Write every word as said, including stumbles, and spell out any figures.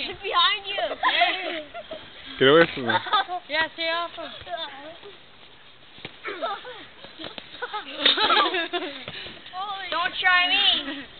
Get behind you. Get away from me. Yeah, stay off him. Don't try me.